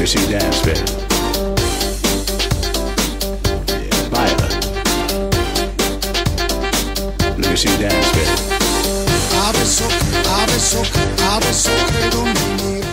me see you dance, baby. Yeah, Lila. Let me see you dance, baby. A beso credo mi